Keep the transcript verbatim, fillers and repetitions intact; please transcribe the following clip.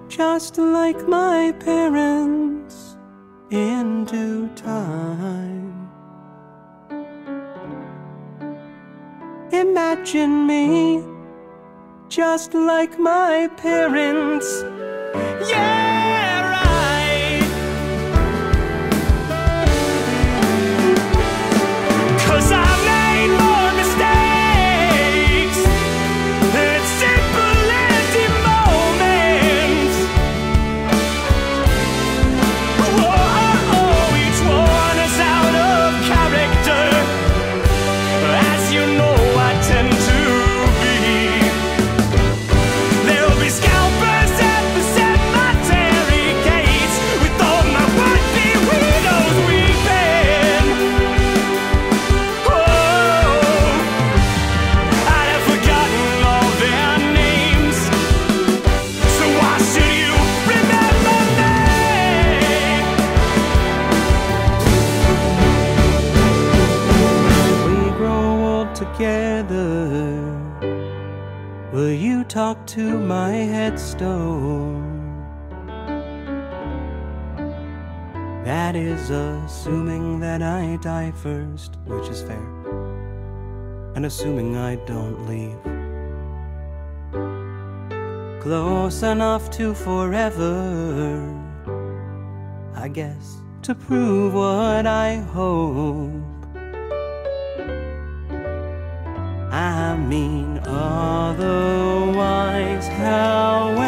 just like my parents in due time. Imagine me just like my parents. Yeah, right. 'Cause I made more mistakes than simple empty moments. Whoa, each one is out of character, as you know I tend to be. There'll be scalpers at the cemetery gates, with all my would-be widows weeping. Oh, I'd have forgotten all their names, so why should you remember me? We grow old together. Will you talk to my headstone? That is assuming that I die first, which is fair, and assuming I don't leave. Close enough to forever, I guess, to prove what I hope. I mean, otherwise, how